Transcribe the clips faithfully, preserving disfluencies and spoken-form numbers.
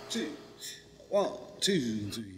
two, one, two, three.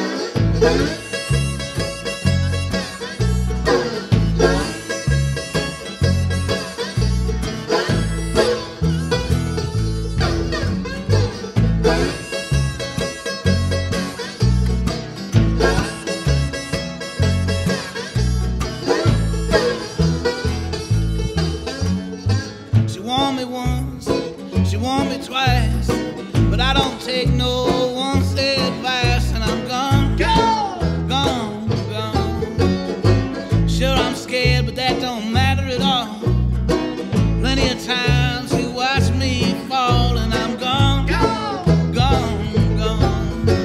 She want me once, she want me twice, but I don't take no one's advice, and I'm gone, gone, gone, gone. Sure, I'm scared, but that don't matter at all. Plenty of times you watch me fall, and I'm gone, gone, gone, gone.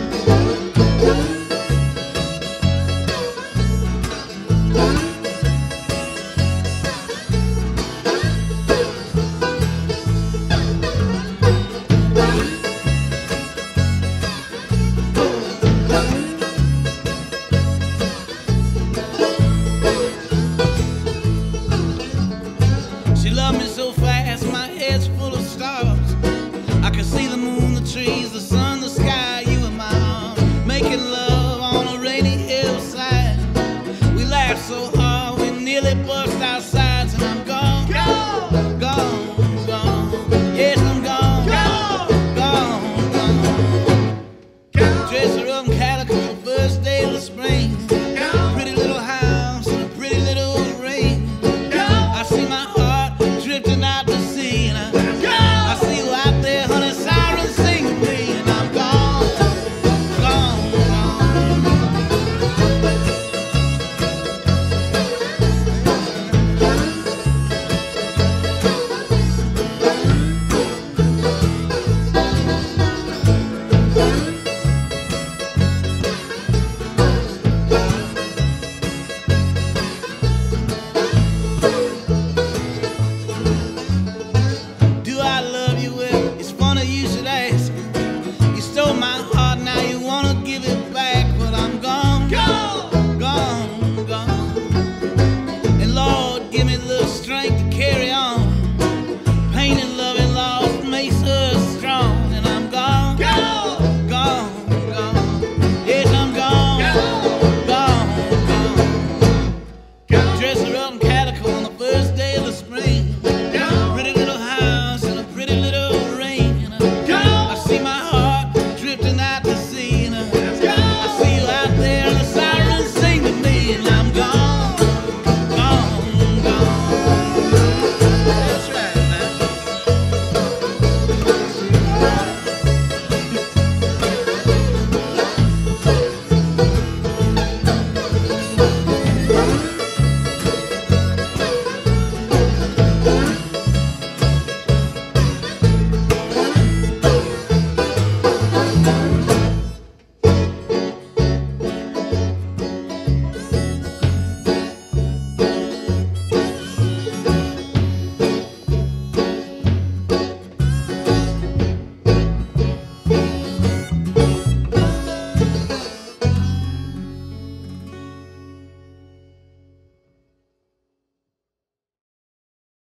She loved me so fast, my head's full of stars. I can see the moon, the trees, the sun.